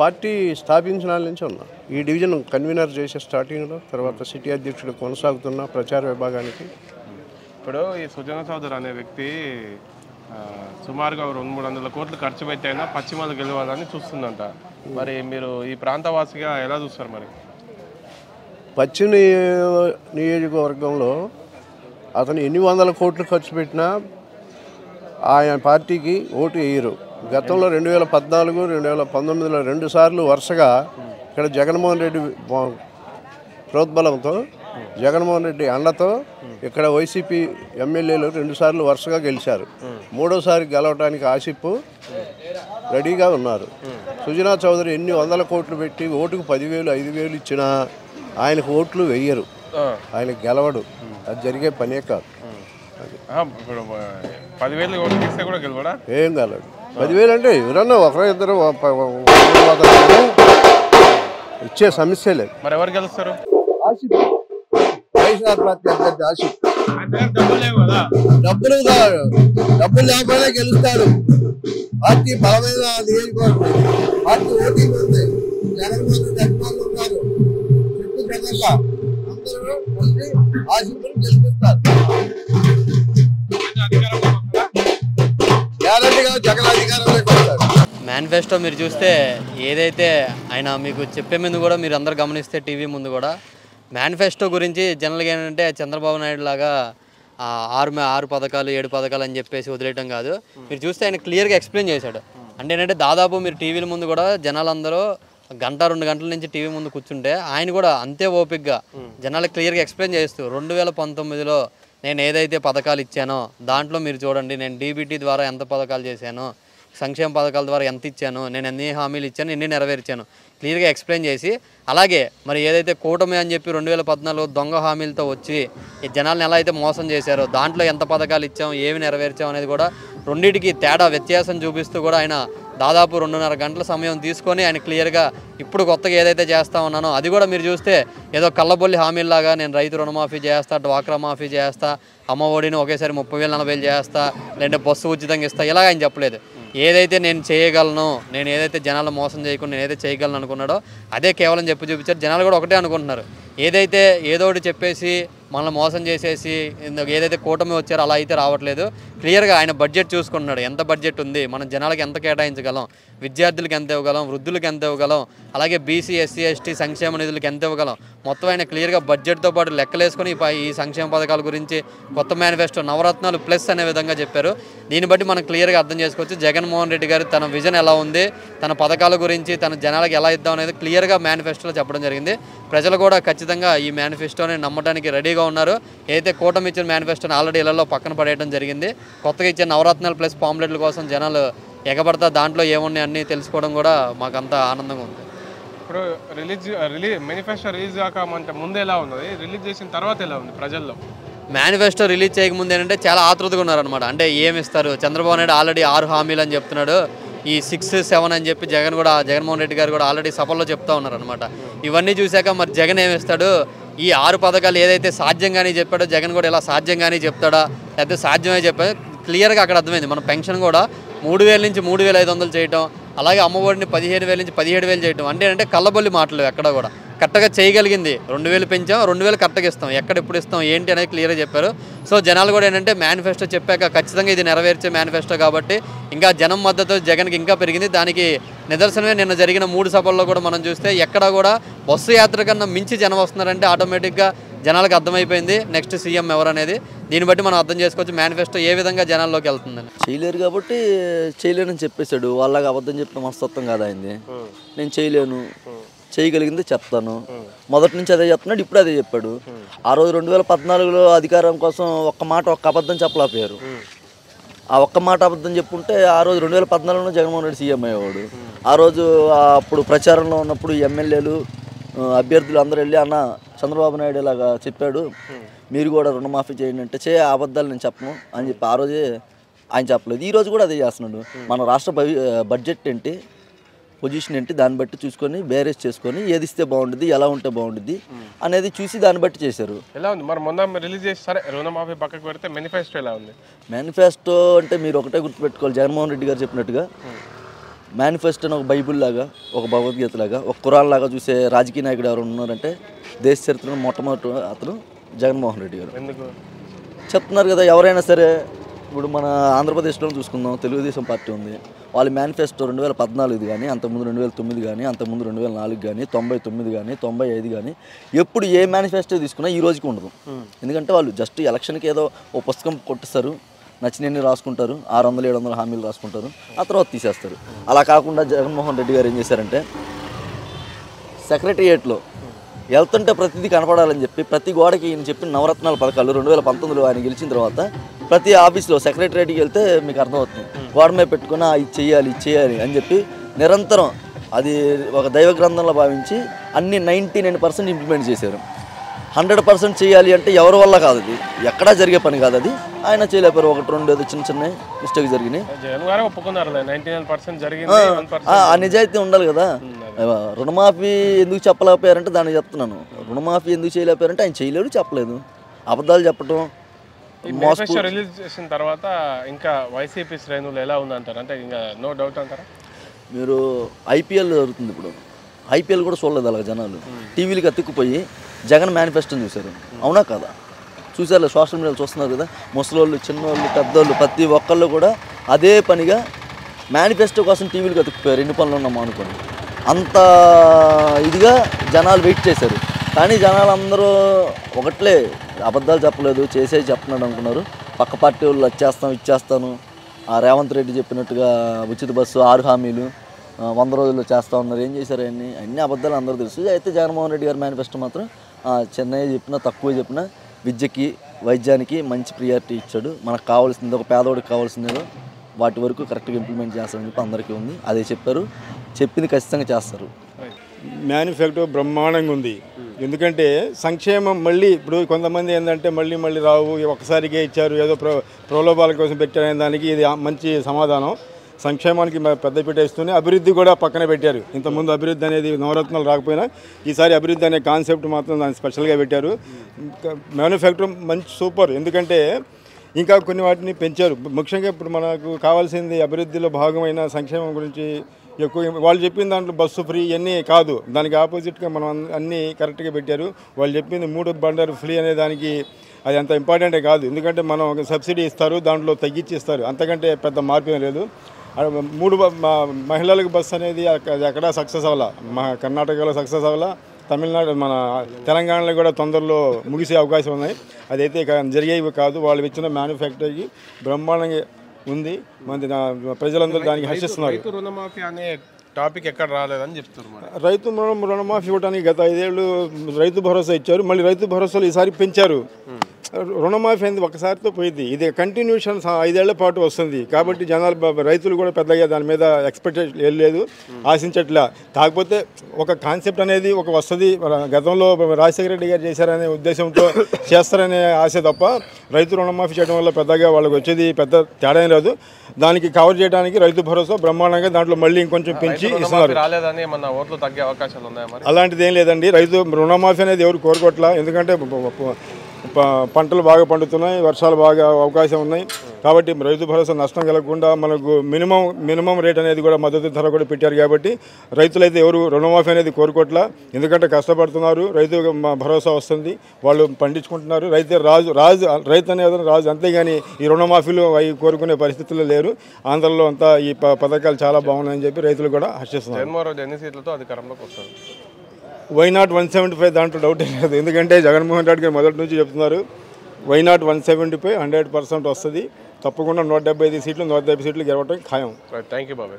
Party స్థాపించిన నుంచి ఉన్నా. ఈ డివిజన్ కన్వీనర్ చేసే స్టార్టింగ్లో, తర్వాత సిటీ అధ్యక్షుడు కొనసాగుతున్న ప్రచార విభాగానికి. ఇప్పుడు ఈ సుజనా చౌదరి అనే వ్యక్తి సుమారుగా 200-300 కోట్లు ఖర్చు పెట్టైనా పశ్చిమలు గెలవాలని చూస్తుందంట. మరి మీరు ఈ ప్రాంతవాసిగా ఎలా చూస్తారు? మరి పశ్చిమ నియోజకవర్గంలో అతను ఎన్ని వందల కోట్లు ఖర్చు పెట్టినా ఆయన పార్టీకి ఓటు వేయరు. గతంలో 2014, 2019లో 2 సార్లు వరుసగా ఇక్కడ జగన్మోహన్ రెడ్డి ప్రోద్బలంతో, జగన్మోహన్ రెడ్డి అండతో ఇక్కడ వైసీపీ ఎమ్మెల్యేలు 2 సార్లు వరుసగా గెలిచారు. 3వసారి గెలవడానికి ఆసిఫ్ రెడీగా ఉన్నారు. సుజనా చౌదరి ఎన్ని వందల కోట్లు పెట్టి ఓటుకు 10,000, 5,000 ఇచ్చినా ఆయనకు ఓట్లు వెయ్యరు, ఆయన గెలవడు. అది జరిగే పనే కాదు. ఇప్పుడు 10,000 ఓట్లు ఇస్తే కూడా గెలవడా? ఏం గెలవడు. 10,000 అంటే ఎవరన్నా ఒకరో ఇద్దరు ఇచ్చే సమస్య లేదు. మరి ఎవరు గెలుస్తారు? వైఎస్ఆర్ పార్టీ అభ్యర్థి ఆసిఫ్. డబ్బులు లేకపోయినా గెలుస్తాడు. పార్టీ బలమైన నియోజకవర్గం, పార్టీ ఓటింగ్ ఉంది, జగన్మోహన్ రెడ్డి అభిమానులు ఉన్నారు, చుట్టూ ప్రజల అందరూ కలిసి ఆసిఫ్ను గెలిపిస్తారు. గ్యారంటీగా జగన్ అధికారంలోకి వస్తారు. మేనిఫెస్టో మీరు చూస్తే ఏదైతే ఆయన మీకు చెప్పే ముందు కూడా మీరు అందరు గమనిస్తే టీవీ ముందు కూడా మేనిఫెస్టో గురించి జనరల్గా ఏంటంటే చంద్రబాబు నాయుడు లాగా 6 పథకాలు 7 పథకాలు అని చెప్పేసి వదిలేయటం కాదు. మీరు చూస్తే ఆయన క్లియర్గా ఎక్స్ప్లెయిన్ చేశాడు. అంటే ఏంటంటే దాదాపు మీరు టీవీల ముందు కూడా జనాలందరూ 1-2 గంటల నుంచి టీవీ ముందు కూర్చుంటే ఆయన కూడా అంతే ఓపికగా జనాలకు క్లియర్గా ఎక్స్ప్లెయిన్ చేస్తూ 2019లో నేను ఏదైతే పథకాలు ఇచ్చానో దాంట్లో మీరు చూడండి, నేను డీబీటీ ద్వారా ఎంత పథకాలు చేశానో, సంక్షేమ పథకాల ద్వారా ఎంత ఇచ్చాను, నేను ఎన్ని హామీలు ఇచ్చాను, ఎన్ని నెరవేర్చాను క్లియర్గా ఎక్స్ప్లెయిన్ చేసి, అలాగే మరి ఏదైతే కూటమి అని చెప్పి 2014 దొంగ హామీలతో వచ్చి ఈ జనాలను ఎలా అయితే మోసం చేశారో దాంట్లో ఎంత పథకాలు ఇచ్చాం, ఏమి నెరవేర్చాం అనేది కూడా రెండింటికి తేడా వ్యత్యాసం చూపిస్తూ కూడా ఆయన దాదాపు 2.5 గంటల సమయం తీసుకొని ఆయన క్లియర్గా ఇప్పుడు కొత్తగా ఏదైతే చేస్తా ఉన్నానో అది కూడా మీరు చూస్తే ఏదో కళ్ళబొల్లి హామీలాగా నేను రైతు రుణమాఫీ చేస్తా, డ్వాక్రా మాఫీ చేస్తా, అమ్మ ఒడిని ఒకేసారి 30,000, 40,000 చేస్తా, లేదంటే బస్సు ఉచితంగా ఇస్తా, ఇలాగ ఆయన చెప్పలేదు. ఏదైతే నేను చేయగలను, నేను ఏదైతే జనాలు మోసం చేయకుండా నేను ఏదైతే చేయగలను అనుకున్నాడో అదే కేవలం చెప్పి చూపించారు. జనాలు కూడా ఒకటే అనుకుంటున్నారు, ఏదైతే ఏదో ఒకటి చెప్పేసి మనల్ని మోసం చేసేసి ఏదైతే కూటమి వచ్చారో అలా అయితే రావట్లేదు. క్లియర్గా ఆయన బడ్జెట్ చూసుకుంటున్నాడు, ఎంత బడ్జెట్ ఉంది, మనం జనాలకు ఎంత కేటాయించగలం, విద్యార్థులకు ఎంత ఇవ్వగలం, వృద్ధులకు ఎంత ఇవ్వగలం, అలాగే బీసీ, ఎస్సీ, ఎస్టీ సంక్షేమ నిధులకు ఎంత ఇవ్వగలం, మొత్తం ఆయన క్లియర్గా బడ్జెట్తో పాటు లెక్కలేసుకొని ఈ సంక్షేమ పథకాల గురించి కొత్త మేనిఫెస్టో నవరత్నాలు ప్లస్ అనే విధంగా చెప్పారు. దీన్ని బట్టి మనం క్లియర్గా అర్థం చేసుకోవచ్చు జగన్మోహన్ రెడ్డి గారు తన విజన్ ఎలా ఉంది, తన పథకాల గురించి తన జనాలకు ఎలా ఇద్దాం అనేది క్లియర్గా మేనిఫెస్టోలో చెప్పడం జరిగింది. ప్రజలు కూడా ఖచ్చితంగా ఈ మేనిఫెస్టోని నమ్మడానికి రెడీగా ఉన్నారు. ఏదైతే కూటమి ఇచ్చిన మేనిఫెస్టోని ఆల్రెడీ ఇళ్లలో పక్కన పడేయడం జరిగింది. కొత్తగా ఇచ్చే నవరత్నాలు ప్లస్ పాంప్లెట్ల కోసం జనాలు ఎగబడతా దాంట్లో ఏమున్నాయి అన్నీ తెలుసుకోవడం కూడా మాకు అంత ఆనందంగా ఉంది. ఇప్పుడు మేనిఫెస్టో రిలీజ్ కాకమంటే ముందు ఎలా ఉన్నది, రిలీజ్ చేసిన తర్వాత ఎలా ఉంది ప్రజల్లో? మేనిఫెస్టో రిలీజ్ చేయకముందు ఏంటంటే చాలా ఆతృతగా ఉన్నారనమాట. అంటే ఏమి ఇస్తారు, చంద్రబాబు నాయుడు ఆల్రెడీ 6 హామీలు అని చెప్తున్నాడు, ఈ 6, 7 అని చెప్పి జగన్మోహన్ రెడ్డి గారు కూడా ఆల్రెడీ సభల్లో చెప్తా ఉన్నారనమాట. ఇవన్నీ చూశాక మరి జగన్ ఏమిస్తాడు, ఈ 6 పథకాలు ఏదైతే సాధ్యంగానే చెప్పాడో జగన్ కూడా ఇలా సాధ్యంగానే చెప్తాడా, లేకపోతే సాధ్యమే చెప్పాడు క్లియర్గా అక్కడ అర్థమైంది. మన పెన్షన్ కూడా 3,000 నుంచి 3,500 చేయటం, అలాగే అమ్మఒడిని 15,000 నుంచి 17,000 చేయటం. అంటే కళ్ళబొల్లి మాటలు ఎక్కడ కూడా కరెక్ట్గా చేయగలిగింది. 2,000 పెంచాం, 2,000 కరెక్ట్గా ఇస్తాం, ఎక్కడ ఎప్పుడు ఇస్తాం ఏంటి అనేది క్లియర్గా చెప్పారు. సో జనాలు కూడా ఏంటంటే మేనిఫెస్టో చెప్పాక ఖచ్చితంగా ఇది నెరవేర్చే మేనిఫెస్టో కాబట్టి ఇంకా జనం మద్దతు జగన్కి ఇంకా పెరిగింది. దానికి నిదర్శనమే నిన్న జరిగిన 3 సభల్లో కూడా మనం చూస్తే ఎక్కడ కూడా బస్సు యాత్ర కన్నా మించి జనం వస్తున్నారంటే ఆటోమేటిక్గా జనాలకు అర్థమైపోయింది నెక్స్ట్ సీఎం ఎవరనేది. దీన్ని బట్టి మనం అర్థం చేసుకోవచ్చు మేనిఫెస్టో ఏ విధంగా జనాల్లోకి వెళ్తుందని. చేయలేరు కాబట్టి చేయలేనని చెప్పేశాడు. వాళ్ళకి అబద్ధం చెప్పిన మనస్తత్వం కాదు అయింది. నేను చేయలేను, చేయగలిగింది చెప్తాను, మొదటి నుంచి అదే చెప్తున్నాడు, ఇప్పుడు అదే చెప్పాడు. ఆ రోజు 2014లో అధికారం కోసం ఒక్క అబద్ధం చెప్పలేకపోయారు. ఆ ఒక్క మాట అబద్ధం చెప్పుంటే ఆ రోజు 2014లో జగన్మోహన్ రెడ్డి సీఎం అయ్యేవాడు. ఆ రోజు అప్పుడు ప్రచారంలో ఉన్నప్పుడు ఎమ్మెల్యేలు అభ్యర్థులు అందరూ వెళ్ళి అన్న చంద్రబాబు నాయుడు ఇలాగా చెప్పాడు, మీరు కూడా రుణమాఫీ చేయండి అంటే అబద్ధాలు నేను చెప్పను అని చెప్పి ఆ రోజే ఆయన చెప్పలేదు. ఈ రోజు కూడా అదే చేస్తున్నాడు. మన రాష్ట్ర బడ్జెట్ ఏంటి, పొజిషన్ ఏంటి, దాన్ని బట్టి చూసుకొని బేరేజ్ చేసుకొని ఏది ఇస్తే బాగుంటుంది, ఎలా ఉంటే బాగుంటుంది అనేది చూసి దాన్ని బట్టి చేశారు. ఎలా ఉంది మరి మొన్న రిలీజ్ చేసి సరే రుణమాఫీ పక్కకు పెడితే మేనిఫెస్టో ఎలా ఉంది? మేనిఫెస్టో అంటే మీరు ఒకటే గుర్తుపెట్టుకోవాలి, జగన్మోహన్ రెడ్డి గారు చెప్పినట్టుగా మేనిఫెస్టో అని ఒక బైబుల్ లాగా, ఒక భగవద్గీత లాగా, ఒక ఖురాన్ లాగా చూసే రాజకీయ నాయకుడు ఎవరు ఉన్నారంటే దేశ చరిత్రలో మొట్టమొదటి అతను జగన్మోహన్ రెడ్డి గారు. ఎందుకు చెప్తున్నారు కదా, ఎవరైనా సరే ఇప్పుడు మన ఆంధ్రప్రదేశ్లో చూసుకుందాం, తెలుగుదేశం పార్టీ ఉంది. వాళ్ళ మేనిఫెస్టో 2014 కానీ, అంతకుముందు 2009 కానీ, అంతకుముందు 2004 కానీ, 99 కానీ, 95 కానీ, ఎప్పుడు ఏ మేనిఫెస్టో తీసుకున్నా ఈ రోజుకి ఉండదు. ఎందుకంటే వాళ్ళు జస్ట్ ఎలక్షన్కి ఏదో ఓ పుస్తకం కొట్టిస్తారు, నచ్చినన్ని రాసుకుంటారు, 600-700 హామీలు రాసుకుంటారు, ఆ తర్వాత తీసేస్తారు. అలా కాకుండా జగన్మోహన్ రెడ్డి గారు ఏం చేశారంటే సెక్రటరియేట్లో వెళ్తుంటే ప్రతిదీ కనపడాలని చెప్పి ప్రతి గోడకి ఈయన చెప్పిన నవరత్నాల పథకాలు 2019లో ఆయన గెలిచిన తర్వాత ప్రతి ఆఫీస్లో సెక్రటరియేట్కి వెళ్తే మీకు అర్థమవుతుంది, గోడ మీద పెట్టుకుని ఇది చేయాలి అని చెప్పి నిరంతరం అది ఒక దైవ గ్రంథంలో భావించి అన్ని 99% ఇంప్లిమెంట్ చేశారు. 100% చేయాలి అంటే ఎవరి వల్ల కాదు, అది ఎక్కడా జరిగే పని కాదు. అది ఆయన చేయలేపారు. 1-2 ఏదో చిన్న మిస్టేక్ జరిగినాయి. జగన్ గారు ఒప్పుకున్నారు 99% జరిగింది, 1% ఆ నిజాయితీ ఉండాలి కదా. రుణమాఫీ ఎందుకు చెప్పలేకపోయారంటే దానికి చెప్తున్నాను. రుణమాఫీ ఎందుకు చేయలేకపోయారంటే ఆయన చేయలేడు, చెప్పలేదు, అబద్ధాలు చెప్పడం. మేనిఫెస్టో రిలీజ్ చేసిన తర్వాత ఇంకా వైసీపీ శ్రేణులు ఎలా ఉందంటారు? అంటే ఇంకా నో డౌట్ అంటారా? మీరు ఐపీఎల్ జరుగుతుంది ఇప్పుడు, ఐపీఎల్ కూడా చూడలేదు అలాగ జనాలు. టీవీలకు అతుక్కుపోయి జగన్ మేనిఫెస్టోని చూశారు. అవునా కదా? చూసారు, సోషల్ మీడియాలో చూస్తున్నారు కదా. ముసలోళ్ళు, చిన్నోళ్ళు, పెద్దోళ్ళు ప్రతి ఒక్కళ్ళు కూడా అదే పనిగా మేనిఫెస్టో కోసం టీవీలకు అతుక్కుపోయారు. ఎన్ని పనులు ఉన్నామో అనుకోండి, అంత ఇదిగా జనాలు వెయిట్ చేశారు. కానీ జనాలు అందరూ ఒకట్లే, అబద్ధాలు చెప్పలేదు, చేసేది చెప్తున్నాడు అనుకున్నారు. పక్క పార్టీ వాళ్ళు ఇచ్చేస్తాను, రేవంత్ రెడ్డి చెప్పినట్టుగా ఉచిత బస్సు 6 హామీలు 100 రోజుల్లో చేస్తూ ఉన్నారు. ఏం చేశారు? అన్ని అబద్ధాలు అందరూ తెలుసు. అయితే జగన్మోహన్ రెడ్డి గారి మేనిఫెస్టో మాత్రం చెన్నై చెప్పినా, తక్కువ చెప్పినా విద్యకి, వైద్యానికి మంచి ప్రియారిటీ ఇచ్చాడు. మనకు కావాల్సింది, ఒక పేదవాడికి కావాల్సిందేదో వాటి వరకు కరెక్ట్గా ఇంప్లిమెంట్ చేస్తారని చెప్పి అందరికీ ఉంది. అదే చెప్పారు, చెప్పింది ఖచ్చితంగా చేస్తారు. మేనిఫెస్టో బ్రహ్మాండంగా ఉంది. ఎందుకంటే సంక్షేమం మళ్ళీ ఇప్పుడు కొంతమంది ఏంటంటే మళ్ళీ రావు, ఒకసారిగా ఇచ్చారు, ఏదో ప్రలోభాల కోసం పెట్టారనే దానికి ఇది మంచి సమాధానం. సంక్షేమానికి పెద్దపీట ఇస్తూనే అభివృద్ధి కూడా పక్కన పెట్టారు. ఇంతకుముందు అభివృద్ధి అనేది నవరత్నాలు రాకపోయినా ఈసారి అభివృద్ధి అనే కాన్సెప్ట్ మాత్రం దాన్ని స్పెషల్గా పెట్టారు. మేనిఫెస్టో మంచి సూపర్. ఎందుకంటే ఇంకా కొన్ని వాటిని పెంచారు. ముఖ్యంగా ఇప్పుడు మనకు కావాల్సింది అభివృద్ధిలో భాగమైన సంక్షేమం గురించి ఎక్కువ. వాళ్ళు చెప్పిన దాంట్లో బస్సు ఫ్రీ ఇవన్నీ కాదు, దానికి ఆపోజిట్గా మనం అన్నీ కరెక్ట్గా పెట్టారు. వాళ్ళు చెప్పింది 3 బండర్ ఫ్రీ అనే దానికి అది అంత ఇంపార్టెంటే కాదు. ఎందుకంటే మనం ఒక సబ్సిడీ ఇస్తారు, దాంట్లో తగ్గించి ఇస్తారు, అంతకంటే పెద్ద మార్పు ఏం లేదు. 3 మహిళలకు బస్సు అనేది అది ఎక్కడా సక్సెస్ అవ్వాల. కర్ణాటకలో సక్సెస్ అవ్వాల, తమిళనాడు మన తెలంగాణలో కూడా తొందరలో ముగిసే అవకాశం ఉన్నాయి. అదైతే జరిగేవి కాదు. వాళ్ళు ఇచ్చిన మ్యానుఫ్యాక్చరింగ్ బ్రహ్మాండంగా ఉంది. ప్రజలందరూ దానికి హర్షిస్తున్నారు. రుణమాఫీ అనే టాపిక్ ఎక్కడ రాలేదని చెప్తున్నారు. రైతు రుణమాఫీ ఇవ్వడానికి గత 5 ఏళ్ళు రైతు భరోసా ఇచ్చారు. మళ్ళీ రైతు భరోసాలు ఈసారి పెంచారు. రుణమాఫీ అనేది ఒకసారితో పోయింది, ఇది కంటిన్యూషన్ 5 ఏళ్ల పాటు వస్తుంది. కాబట్టి జనాలు, రైతులు కూడా పెద్దగా దాని మీద ఎక్స్పెక్టేషన్ ఏం లేదు, ఆశించట్లా. కాకపోతే ఒక కాన్సెప్ట్ అనేది ఒక వస్తుంది. గతంలో రాజశేఖర రెడ్డి గారు చేశారనే ఉద్దేశంతో చేస్తారనే ఆశ తప్ప రైతు రుణమాఫీ చేయడం వల్ల పెద్దగా వాళ్ళకి వచ్చేది పెద్ద తేడా లేదు. దానికి కవర్ చేయడానికి రైతు భరోసా బ్రహ్మాండంగా దాంట్లో మళ్ళీ ఇంకొంచెం పెంచి ఇస్తున్నారు. అలాంటిది ఏం లేదండి. రైతు రుణమాఫీ అనేది ఎవరు కోరుకోవట్లా. ఎందుకంటే పంటలు బాగా పండుతున్నాయి, వర్షాలు బాగా అవకాశం ఉన్నాయి. కాబట్టి రైతు భరోసా నష్టం కలగకుండా మనకు మినిమం రేట్ అనేది కూడా మద్దతు ధర కూడా పెట్టారు. కాబట్టి రైతులైతే ఎవరు రుణమాఫీ అనేది కోరుకోవట్లా. ఎందుకంటే కష్టపడుతున్నారు, రైతు భరోసా వస్తుంది, వాళ్ళు పండించుకుంటున్నారు. రైతు అనేది రాజు. అంతేగాని ఈ రుణమాఫీలు అవి కోరుకునే పరిస్థితుల్లో లేరు. ఆంధ్రలో అంతా ఈ పథకాలు చాలా బాగున్నాయని చెప్పి రైతులు కూడా హర్షిస్తున్నారు. వైనాట్ 175 దాంట్లో డౌట్ లేదు. ఎందుకంటే జగన్మోహన్ రెడ్డి గారు మొదటి నుంచి చెప్తున్నారు వైనాట్ 175 100% వస్తుంది. తప్పకుండా 175 సీట్లు 150 సీట్లు గెలవటం ఖాయం. థ్యాంక్ యూ బాబాయ్.